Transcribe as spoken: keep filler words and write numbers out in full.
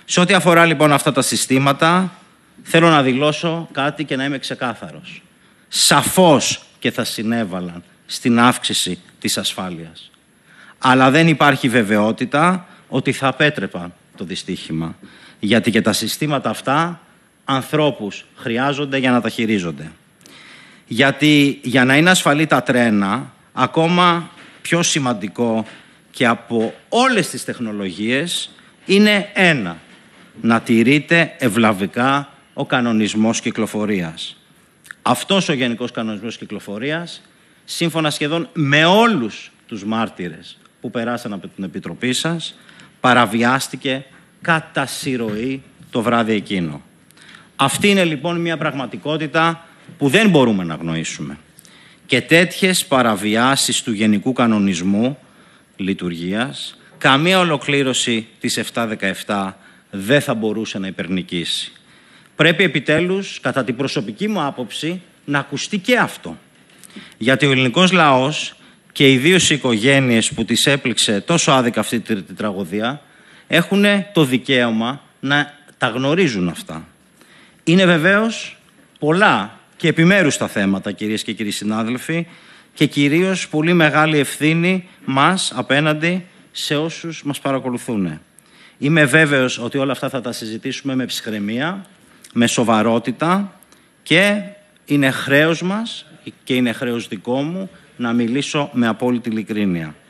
Σε ό,τι αφορά λοιπόν αυτά τα συστήματα, θέλω να δηλώσω κάτι και να είμαι ξεκάθαρος. Σαφώς και θα συνέβαλαν στην αύξηση της ασφάλειας. Αλλά δεν υπάρχει βεβαιότητα ότι θα απέτρεπαν το δυστύχημα. Γιατί και τα συστήματα αυτά ανθρώπους χρειάζονται για να τα χειρίζονται. Γιατί για να είναι ασφαλή τα τρένα, ακόμα πιο σημαντικό και από όλες τις τεχνολογίες, είναι ένα. Να τηρείται ευλαβικά ο κανονισμός κυκλοφορίας. Αυτός ο Γενικός Κανονισμός Κυκλοφορίας, σύμφωνα σχεδόν με όλους τους μάρτυρες που περάσαν από την Επιτροπή σας, παραβιάστηκε κατά συρροή το βράδυ εκείνο. Αυτή είναι λοιπόν μια πραγματικότητα που δεν μπορούμε να αγνοήσουμε. Και τέτοιες παραβιάσεις του Γενικού Κανονισμού Λειτουργίας, καμία ολοκλήρωση της επτακόσια δεκαεπτά δεν θα μπορούσε να υπερνικήσει. Πρέπει επιτέλους, κατά την προσωπική μου άποψη, να ακουστεί και αυτό. Γιατί ο ελληνικός λαός και ιδίως οι οικογένειες που τις έπληξε τόσο άδικα αυτή τη τραγωδία, έχουν το δικαίωμα να τα γνωρίζουν αυτά. Είναι βεβαίως πολλά και επιμέρους τα θέματα, κυρίες και κύριοι συνάδελφοι, και κυρίως πολύ μεγάλη ευθύνη μας απέναντι σε όσους μας παρακολουθούν. Είμαι βέβαιος ότι όλα αυτά θα τα συζητήσουμε με ψυχραιμία, με σοβαρότητα και είναι χρέος μας και είναι χρέος δικό μου να μιλήσω με απόλυτη ειλικρίνεια.